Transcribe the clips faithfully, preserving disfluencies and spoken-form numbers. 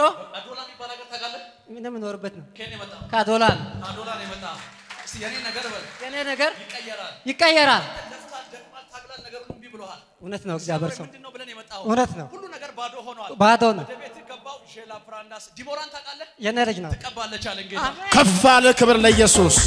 አዶላን ይባላል ታውቃለህ ምንም ኖርበት ነው ከኔ መጣ ካዶላን አዶላን ይመጣ እስቲ የኔ ነገር በል የኔ ነገር ይቀየራል ይቀየራል ለፍታት ደቅማል ታግላል ነገሩን እንቢ ብለዋል እውነት ነው እግዚአብሔር ሰው ምንድነው ብለን የመጣው እውነት ነው ሁሉ ነገር ባዶ ሆኗል ባዶ ነው ወደ ቤት ገባው ሼላ ፍራንዳስ ዲቦራን ታውቃለህ የኔ ልጅ ነው ተቀባለች አለ ጌታ ከፍ አለ ክብር ለኢየሱስ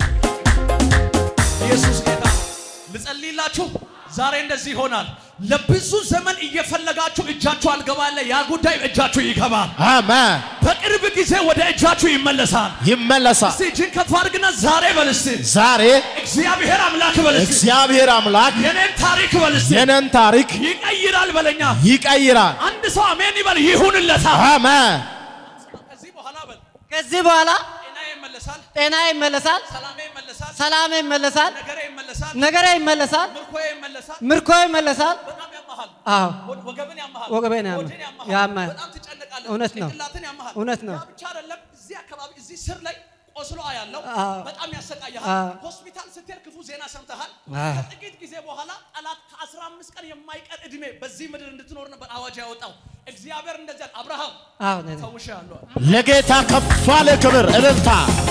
ኢየሱስ ጌታ ልጸልይላችሁ ዛሬ እንደዚህ ይሆናል ለብዙ ዘመን እየፈለጋችሁ እጃችሁ አልገባለ ያ ጉዳይ እጃችሁ ይገባል አሜን በቅርብ ጊዜ ወደ እጃችሁ ይመለሳል ይመለሳል እስቲ ጅን ከፋርግና ዛሬ በልስቲ ዛሬ እግዚአብሔር አምላክ በልስቲ እግዚአብሔር አምላክ የኔን ታሪክ በልስቲ የኔን ታሪክ ይቀይራል በለኛ ይቀይራል አንድ ሰው አሜን ይበል ይሁንለታ አሜን ከዚህ በኋላ በል ከዚህ በኋላ ጤናዬ ይመለሳል ጤናዬ ይመለሳል ሰላሜ ይመለሳል ሰላሜ ይመለሳል ነገሬ ይመለሳል ነገሬ ይመለሳል ምርኮዬ ይመለሳል ምርኮዬ ይመለሳል በጣም ያማሃል አዎ ወገበን ያማሃል ወገበን ያማሃል በጣም ትጨነቃለህ እውነት ነው ጭንቅላትን ያማሃል እውነት ነው ያ ብቻ አይደለም እዚህ አካባቢ እዚህ ስር ላይ ቆስሎ ያለው በጣም ያሰቃያል ሆስፒታል ስትሄድ ክፉ ዜና ሰምተሃል ከጥቂት ጊዜ በኋላ ጠላት ከ15 ቀን የማይቀር እድሜ በዚህ ምድር እንድትኖር ነበር አዋጅ ያወጣው እግዚአብሔር እንደዚህ አብርሃም አዎ ነኝ ተውሻለሁ ለጌታ ከፍ አለ ክብር እልልታ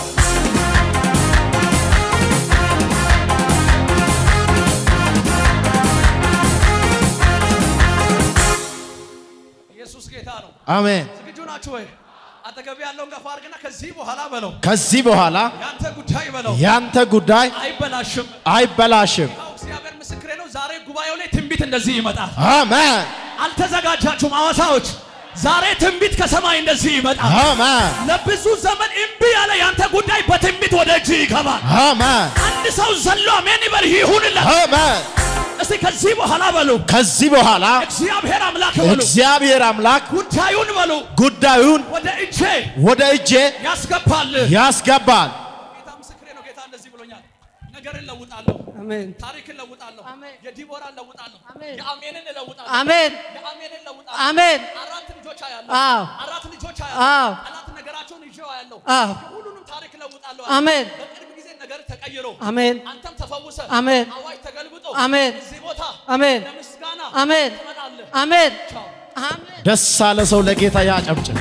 ኢየሱስ ጌታ ነው አሜን ዝግጁ ናችሁ ወይ አጠገብ ያለውን ገፋ አድርግና ከዚህ በኋላ በለው ከዚህ በኋላ ያንተ ጉዳይ በለው ያንተ ጉዳይ አይበላሽም አይበላሽም እግዚአብሔር ምስክሬ ነው ዛሬ ጉባኤው ላይ ትንቢት እንደዚህ ይመጣል አሜን አልተዘጋጃችሁም አዋሳዎች ዛሬ ትንቢት ከሰማይ እንደዚህ ይመጣል አሜን ለብዙ ዘመን እምቢ ያለ ያንተ ጉዳይ በትንቢት ወደ እጅ ይገባል አሜን አንድ ሰው ዘሎ አሜን ይበል ይሁንልህ አሜን እስቲ ከዚህ በኋላ በሉ ከዚህ በኋላ እግዚአብሔር አምላክ በሉ እግዚአብሔር አምላክ ጉዳዩን በሉ ጉዳዩን ወደ እጄ ወደ እጄ ያስገባል ያስገባል ጌታ ምስክሬ ነው ጌታ እንደዚህ ብሎኛል ነገርን ለውጣለሁ አሜን ታሪክን ለውጣለሁ የዲቦራን ለውጣለሁ አሜን የአሜንን ለውጣለሁ አሜን የአሜንን ለውጣለሁ አሜን አራት ልጆች አያለሁ አዎ አራት ልጆች አዎ አያለሁ አራት ነገራቸውን ይዤው አያለሁ አዎ ሁሉንም ታሪክ ለውጣለሁ አሜን በቅርብ ጊዜ ነገር ተቀይሮ አሜን አንተም ተፈውሰ አሜን አዋጅ ተገልብጦ አሜን እዚህ ቦታ አሜን ለምስጋና አሜን ትመጣለህ አሜን አሜን ደስ አለ ሰው ለጌታ ያጨብጭብ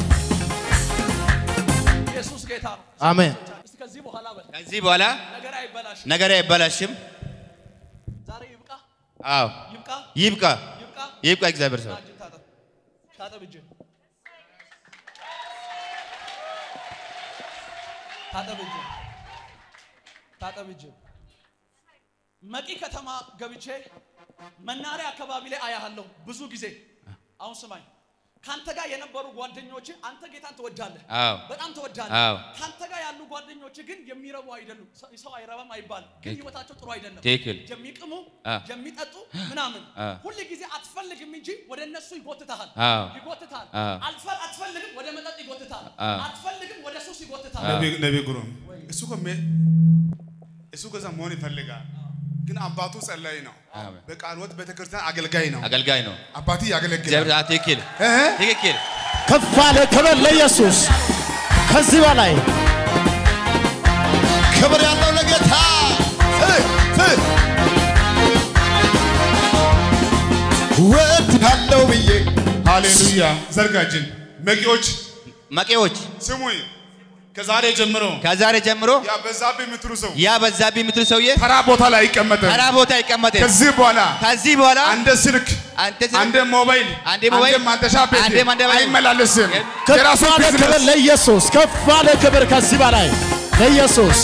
ኢየሱስ ጌታ ነው አሜን እስቲ ከዚህ በኋላ በል ከዚህ በኋላ ነገር አይበላሽም ነገር አይበላሽም ዛሬ ይብቃ አዎ ይብቃ ይብቃ ይብቃ ይብቃ እግዚአብሔር ሰው ታጠብ እጅ ታጠብ እጅ ታጠብ እጅ መቂ ከተማ ገብቼ መናሪያ አካባቢ ላይ አያለሁ ብዙ ጊዜ አሁን ስማኝ ካንተ ጋር የነበሩ ጓደኞች አንተ ጌታን ተወዳለህ አዎ በጣም ተወዳለህ አዎ ካንተ ጋር ያሉ ጓደኞች ግን የሚረቡ አይደሉም ሰው አይረባም አይባል ግን ህይወታቸው ጥሩ አይደለም ትክክል የሚቅሙ የሚጠጡ ምናምን ሁሉ ጊዜ አትፈልግም እንጂ ወደ እነሱ ይጎትታል ይጎትታል አልፈር አትፈልግም ወደ መጠጥ ይጎትታል አትፈልግም ወደ ሱስ ይጎትታል ነብይ ነብይ ጉሩም እሱ ከመ እሱ ከዛ መሆን ይፈልጋል ግን አባቱ ጸላይ ነው በቃልወት ቤተክርስቲያን አገልጋይ ነው አገልጋይ ነው አባቲ ያገለግላል እግዚአብሔር አትክል ትክክል ከፍ አለ ክብር ለኢየሱስ ከዚህ በላይ ክብር ያለው ለጌታ ወድሃለው ብዬ ሃሌሉያ ዘርጋጅን መቂዎች መቂዎች ስሙኝ ከዛሬ ጀምሮ ከዛሬ ጀምሮ ያ በዛብህ ምትሩ ሰው ያ በዛብህ ምትሩ ሰውዬ ተራ ቦታ ላይ አይቀመጥም ተራ ቦታ አይቀመጥም ከዚህ በኋላ ከዚህ በኋላ አንደ ስልክ አንደ ሞባይል አንደ ሞባይል አንደ ማንተሻ ቤት አንደ ማንደባ አይመላለስም ከፍ አለ ክብር ለኢየሱስ ከፍ አለ ክብር ከዚህ በላይ ለኢየሱስ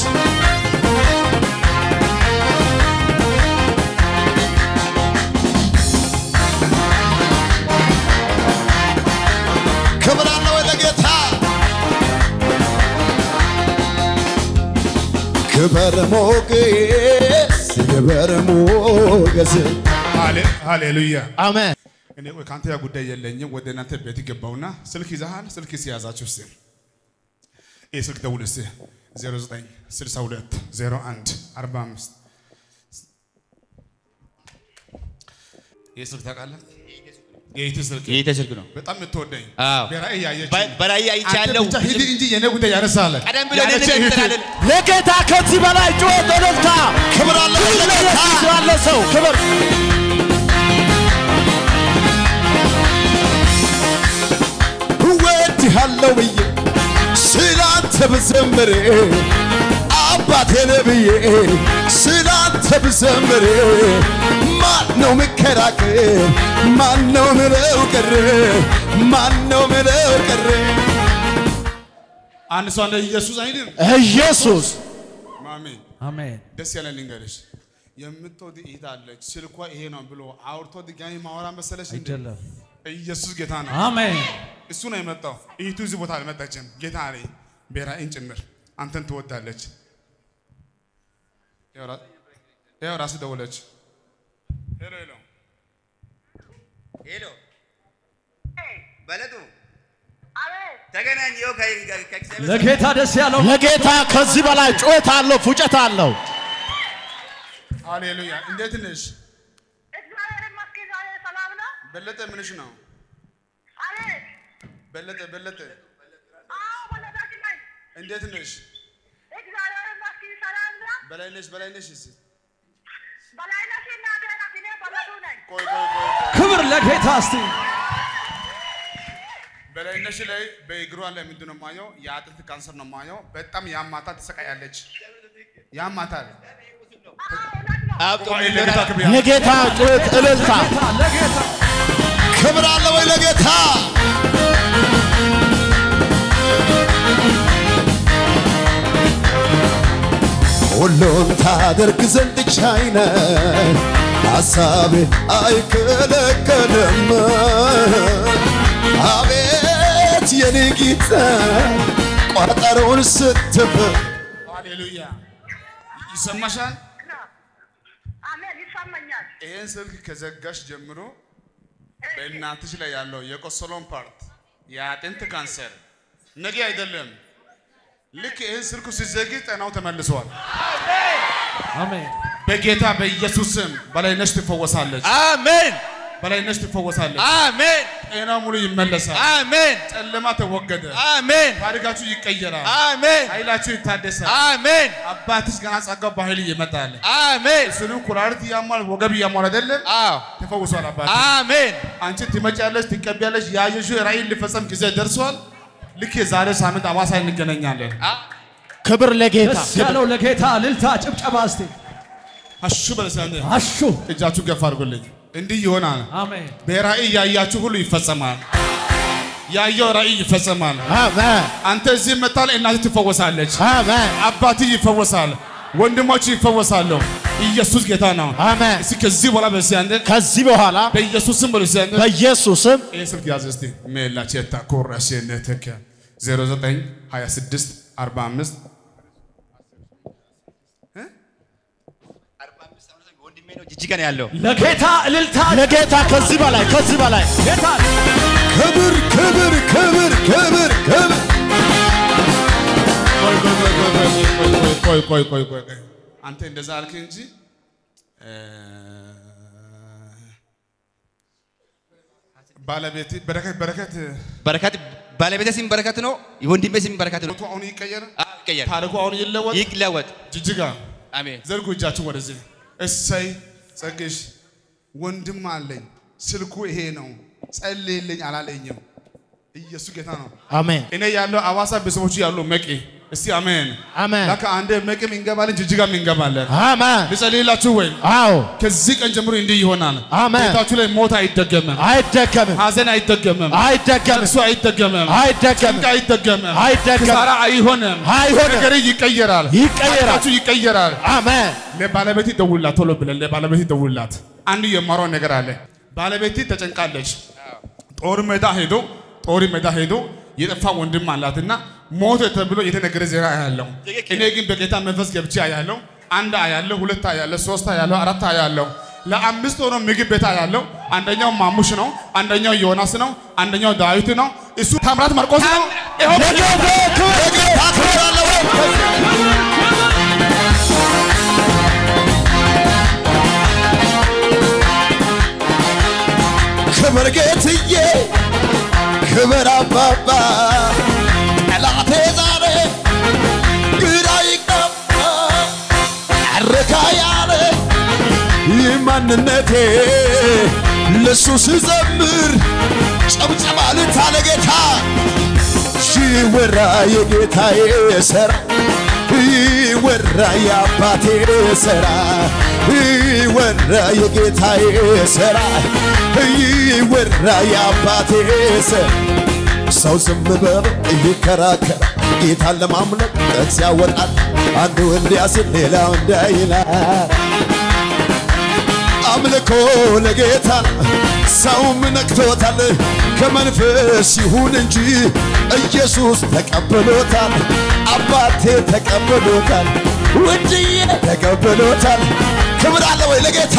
ክብር አለው ለጌታ ክብር ሞገስ ክብር ሞገስ ሃሌሉያ አሜን እኔ ወይ ካንተ ያ ጉዳይ የለኝም ወደ እናንተ ቤት ገባውና ስልክ ይዛሃል ስልክ ሲያዛችሁ እስቲ ይሄ ስልክ ደውል እስቲ ዜሮ ዘጠኝ ስልሳ ሁለት ዜሮ አንድ አርባ አምስት ይሄ ስልክ ታውቃለህ የኢቲ ስልክ የኢቲ ስልክ ነው በጣም የምትወደኝ አዎ በራእይ ያየች በራእይ አይቻለሁ ብቻ ሂድ እንጂ የኔ ጉዳይ ያነሳለ ቀደም ብሎ እንደተከተላለን ለጌታ ከዚህ በላይ ጩኸት ወደልታ ክብር አለው ለጌታ ያለ ሰው ክብር ወድ ብዘምር አባቴ ነብዬ ስላንተ ብዘምር ማነው መከራከር ማነው ምለው ቀረ ማነው ምለው ቀረ አንድ ሰው እንደ ኢየሱስ አይደል ኢየሱስ ማሜ አሜን ደስ ያለን ልንገርሽ የምትወድ እህት አለች ስልኳ ይሄ ነው ብሎ አውርቶ ድጋሚ ማወራ መሰለሽ እንዴ ኢየሱስ ጌታ ነው አሜን እሱ ነው የመጣው እህቱ እዚህ ቦታ አልመጣችም ጌታ አለ በራእይን ጭምር አንተን ትወዳለች ያው ራስ ደወለች ሄሎ ሄሎ ሄሎ በለጡ ተገናኘው ከእግዚአብሔር ለጌታ ደስ ያለው ለጌታ ከዚህ በላይ ጩኸት አለው ፉጨት አለው ሃሌሉያ እንዴት ነሽ እግዚአብሔር ይመስገን ሰላም ነው በለጠ ምንሽ ነው አሜን በለጠ በለጠ አዎ በለጣችን ላይ እንዴት ነሽ እግዚአብሔር ይመስገን ሰላም ነው በላይ ነሽ በላይ ነሽ እሺ በላይነሽ እና ደራኪኔ በለጡ ነኝ ቆይ ቆይ ቆይ ክብር ለጌታ እስቲ በላይ ነሽ ላይ በእግሯ ላይ ምንድነው ማየው የአጥንት ካንሰር ነው ማየው በጣም ያማታ ተሰቃያለች ያማታል አብጦ ለጌታ ክብር ለጌታ ጩኸት እልልታ ለጌታ ክብር አለ ወይ ለጌታ ሁሉን ታደርግ ዘንድ ቻይነ ሐሳቤ አይከለከልም አቤት የኔ ጌታ ቋጠሮን ስትፍ ሃሌሉያ ይሰማሻል አሜን ይሰማኛል ይሄን ስልክ ከዘጋሽ ጀምሮ በእናትሽ ላይ ያለው የቆሰሎን ፓርት የአጥንት ካንሰር ነገ አይደለም ልክ ይሄን ስልኩ ሲዘጊ ጤናው ተመልሷል አሜን በጌታ በኢየሱስ ስም በላይነሽ ትፈወሳለች አሜን በላይነሽ ትፈወሳለች አሜን ጤናው ሙሉ ይመለሳል አሜን ጨለማ ተወገደ አሜን ታሪካችሁ ይቀየራል አሜን ኃይላችሁ ይታደሳል አሜን አባትሽ ገና ጸጋው በኃይል ይመጣል አሜን እሱንም ኩላሊት ያሟል ወገብ ያሟል አይደለም አዎ ተፈውሷል አባት አሜን አንቺ ትመጫለሽ ትቀበያለሽ ያየሽው ራእይ ሊፈጸም ጊዜ ደርሷል ልክ የዛሬ ሳምንት አዋሳ እንገናኛለን ክብር ለጌታ ደስ ያለው ለጌታ እልልታ ጭብጨባ እስቲ አሹ በለሳንደ አሹ እጃችሁ ገፋ አድርጉልኝ እንዲህ ይሆናል አሜን በራእይ ያያችሁ ሁሉ ይፈጸማል ያየው ራእይ ይፈጸማል አሜን አንተ እዚህ መጣል እናት ትፈወሳለች አሜን አባት ይፈወሳል ወንድሞች ይፈወሳሉ ኢየሱስ ጌታ ነው አሜን እስኪ ከዚህ በኋላ በሲያንደ ከዚህ በኋላ በኢየሱስ ስም በሲያንደ በኢየሱስ ስም ይሄ ስልክ ያዝ እስቲ ሜላቸታ ኮራሽነተከ ዜሮ ዘጠኝ ሃያ ስድስት አርባ አምስት ወንድሜ ነው ጅጅጋ ነው ያለው ለጌታ እልልታ ለጌታ ከዚህ በላይ ከዚህ በላይ ጌታ ክብር ክብር ክብር ክብር ክብር ቆይ ቆይ ቆይ ቆይ ቆይ አንተ እንደዛ አልክ እንጂ ባለቤት በረከት በረከት በረከት ባለቤቴ ስም በረከት ነው ወንድሜ ስም በረከት ነው አሁን ይቀየር ይቀየር ታሪኩ አሁን ይለወጥ ይለወጥ ጅጅጋ አሜን ዘርጉ እጃችሁ ወደዚህ እሰይ ጸግሽ ወንድም አለኝ ስልኩ ይሄ ነው ጸልይልኝ አላለኝም ኢየሱስ ጌታ ነው አሜን እኔ ያለው አዋሳ ቤተሰቦቹ ያለው መቂ እስቲ አሜን አሜን ለካ አንዴ መቂም እንገባለን ጅጅጋም እንገባለን አሜን ልጸልይላችሁ ወይ አዎ ከዚህ ቀን ጀምሮ እንዲህ ይሆናል አሜን ቤታችሁ ላይ ሞት አይደገምም አይደገምም ሐዘን አይደገምም አይደገምም እሱ አይደገምም አይደገምም ጭንቅ አይደገምም አይደገምም ኪሳራ አይሆንም አይሆንም ነገር ይቀየራል ይቀየራል ታሪካችሁ ይቀየራል አሜን ለባለቤት ደውላት ቶሎ ብለን ለባለቤት ደውላት አንድ የማረው ነገር አለ ባለቤት ተጨንቃለች ጦር ሜዳ ሄዶ ጦር ሜዳ ሄዶ የጠፋ ወንድም አላትና ሞት ተብሎ የተነገረ ዜና ያለው እኔ ግን በጌታ መንፈስ ገብቼ አያለው አንድ አያለው ሁለት አያለው ሶስት አያለው አራት አያለው ለአምስት ሆኖ ምግብ ቤት አያለው አንደኛው ማሙሽ ነው አንደኛው ዮናስ ነው አንደኛው ዳዊት ነው እሱ ታምራት ማርቆስ ነው ይሄው ለጌታ ክብር አለ ወይ ክብር ጌትዬ ክብር አባባ ጠላቴ ዛሬ ግራ ይገባ አረካ ያለ ማንነቴ ለሱ ስዘምር ጨብጨባ ልታ ለጌታ ይወራ የጌታዬ ሥራ ይወራ የአባቴ ሥራ ይወራ የጌታዬ ሥራ ይወራ የአባቴ ሥራ ሰው ዝም ብሎ ይከራከር ጌታን ለማምለክ ጥቅስ ያወጣል አንዱ እንዲያ ሲል ሌላው እንዲያ ይላል አምልኮ ለጌታ ሰውም ነክቶታል ከመንፈስ ይሁን እንጂ ኢየሱስ ተቀብሎታል አባቴ ተቀብሎታል ውድዬ ተቀብሎታል ክብር አለ ወይ ለጌታ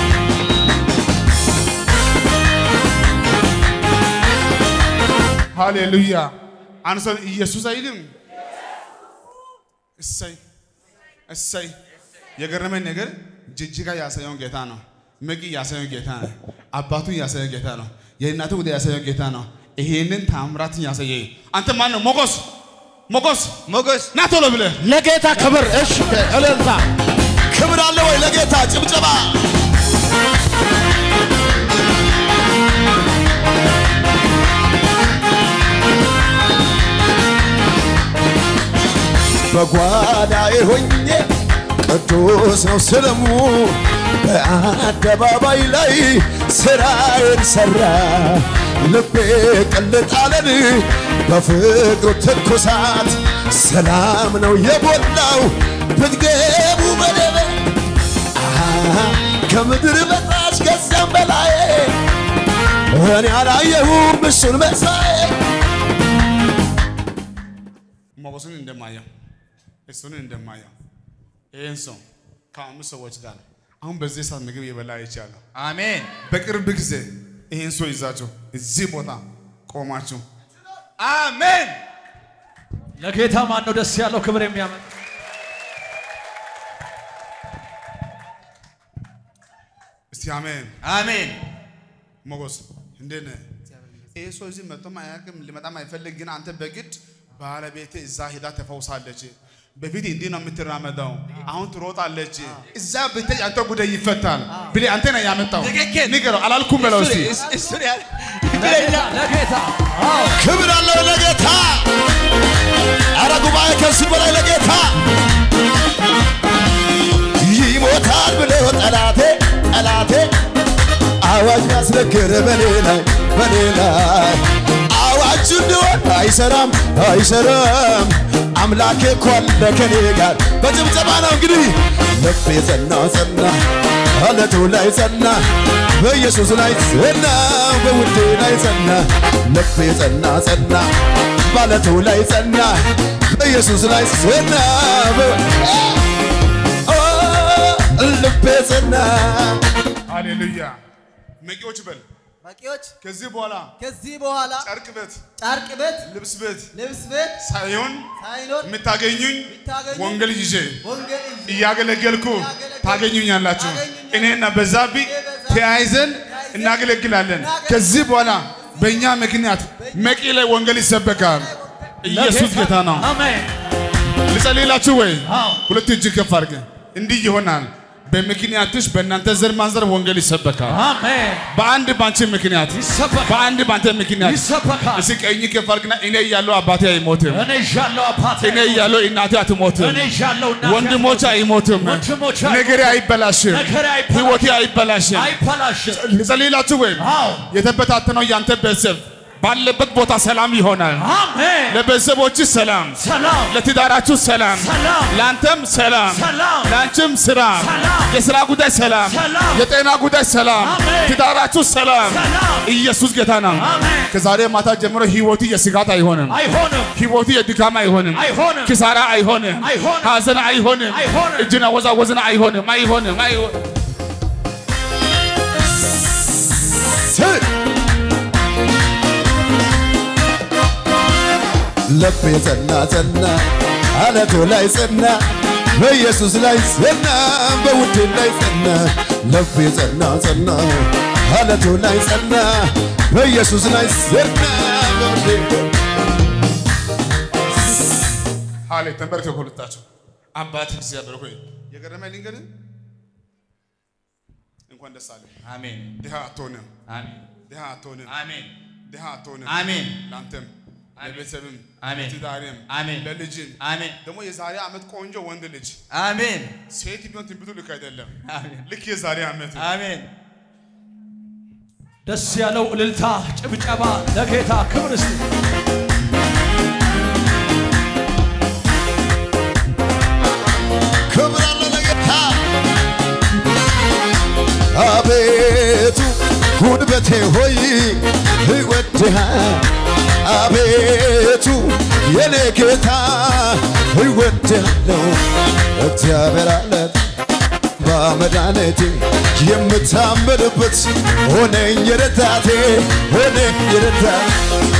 ሃሌሉያ አንሰን ኢየሱስ አይልም እሰይ እሰይ የገረመኝ ነገር ጅጅጋ ያሳየው ጌታ ነው መቂ ያሳየው ጌታ ነው አባቱ ያሳየው ጌታ ነው የእናቱ ወደ ያሳየው ጌታ ነው ይሄንን ታምራት ያሳየ አንተ ማን ነው ሞገስ ሞገስ ሞገስ ናቶሎ ብለ ለጌታ ክብር እሺ እልልታ ክብር አለ ወይ ለጌታ ጭብጨባ በጓዳዬ ሆኜ ቅዱስ ነው ስሙ በአደባባይ ላይ ስራዬን ሰራ ልቤ ቅልጥ አለን በፍቅሩ ትኩሳት ሰላም ነው የሞላው ብትገቡ በደበ ከምድር በታች ከዚያም በላይ እኔ አላየሁም እሱን መሳይ ሞገስን እንደማየው እሱን እንደማየው ይሄን ሰው ከአምስት ሰዎች ጋር አሁን በዚህ ሰዓት ምግብ የበላ ይቻላል አሜን በቅርብ ጊዜ ይሄን ሰው ይዛችሁ እዚህ ቦታ ቆማችሁ አሜን ለጌታ ማን ነው ደስ ያለው ክብር የሚያመጣ እስቲ አሜን አሜን ሞገስ እንደነ ይሄ ሰው እዚህ መጥቶ ማያውቅም ሊመጣም አይፈልግ ግን አንተ በግድ ባለቤቴ እዛ ሄዳ ተፈውሳለች በፊት እንዲህ ነው የምትራመደው አሁን ትሮጣለች እዛ ብትይ አንተ ጉዳይ ይፈታል ብለ አንተ ነው ያመጣው ንገረው አላልኩም በለው እስቲ እሱ ያለ ለጌታ ክብር አለ ለጌታ አረ ጉባኤ ከዚህ በላይ ለጌታ ይሞታል ብለው ጠላቴ ጠላቴ አዋጅ ያስነገረ በሌላ በሌላ አዋጅ እንደሆነ አይሰራም አይሰራም አምላኬ ኮለ ከኔ ጋር በጭብጨባ ነው እንግዲህ ልቤ ጸና ጸና አለቱ ላይ ጸና በኢየሱስ ላይ ጸና በውዴ ላይ ጸና ልቤ ጸና ጸና ባለቱ ላይ ጸና በኢየሱስ ላይ ጸና ልቤ ጸና ሃሌሉያ መቂዎች በል መቂዎች ከዚህ በኋላ ከዚህ በኋላ ጨርቅ ቤት ጨርቅ ቤት ልብስ ቤት ልብስ ቤት ሳይሆን ሳይኖር የምታገኙኝ ወንጌል ይዤ ወንጌል እያገለገልኩ ታገኙኛላችሁ እኔና በዛቢ ተያይዘን እናገለግላለን ከዚህ በኋላ በእኛ ምክንያት መቂ ላይ ወንጌል ይሰበካል ኢየሱስ ጌታ ነው አሜን ልጸልይላችሁ ወይ ሁለት እጅ ከፍ አድርገ እንዲህ ይሆናል በምክንያትሽ በእናንተ ዘር ማንዘር ወንጌል ይሰበካል አሜን በአንድ ባንቺ ምክንያት ይሰበካል በአንድ ባንተ ምክንያት ይሰበካል እሺ ቀኝ ከፍ አድርግና እኔ ያለው አባቴ አይሞትም እኔ ያለው አባቴ እኔ ያለው እናቴ አትሞትም እኔ ያለው እናቴ ወንድሞች አይሞትም ወንድሞች ነገሬ አይበላሽም ነገሬ አይበላሽም ህይወቴ አይበላሽም አይበላሽም ልጸልይላችሁ ወይ አዎ የተበታተነው ያንተ ቤተሰብ ባለበት ቦታ ሰላም ይሆናል አሜን ለቤተሰቦች ሰላም ሰላም ለትዳራችሁ ሰላም ሰላም ላንተም ሰላም ሰላም ላንቺም ስራ ሰላም የሥራ ጉዳይ ሰላም ሰላም የጤና ጉዳይ ሰላም አሜን ትዳራችሁ ሰላም ሰላም ኢየሱስ ጌታ ነው አሜን ከዛሬ ማታ ጀምሮ ህይወቱ የስጋት አይሆንም አይሆንም ህይወቱ የድካም አይሆንም አይሆንም ኪሳራ አይሆንም አይሆንም ሐዘን አይሆንም አይሆንም እጅና ወዛወዝና አይሆንም አይሆንም አይሆንም ልቤ ጸና ጸና አለቱ ላይ ጸና በኢየሱስ ላይ ጸና በውዴ ላይ ጸና ልቤ ጸና ጸና አለቱ ላይ ጸና በኢየሱስ ላይ ጸና በውዴ ሃሌ ተንበርከኩ ሁለታችሁ አባት እግዚአብሔር ሆይ የገረመኝ ልንገር እንኳን ደስ አለ አሜን ድሃ አትሆንም አሜን ድሃ አትሆንም አሜን ድሃ አትሆንም አሜን ላንተም ለቤተሰብም አሜን ለትዳርም አሜን ለልጅም አሜን ደግሞ የዛሬ ዓመት ቆንጆ ወንድ ልጅ አሜን ሴት ቢሆን ትንቢቱ ልክ አይደለም አሜን ልክ የዛሬ ዓመት አሜን ደስ ያለው እልልታ ጭብጨባ ለጌታ ክብር እስቲ ክብር አለ ለጌታ አቤቱ ጉልበቴ ሆይ እወድሃለሁ አቤቱ የኔ ጌታ እወድሃለሁ እግዚአብሔር አለት በመድኃኒቴ የምታመንበት ሆነኝ ረዳቴ ሆነኝ ረዳቴ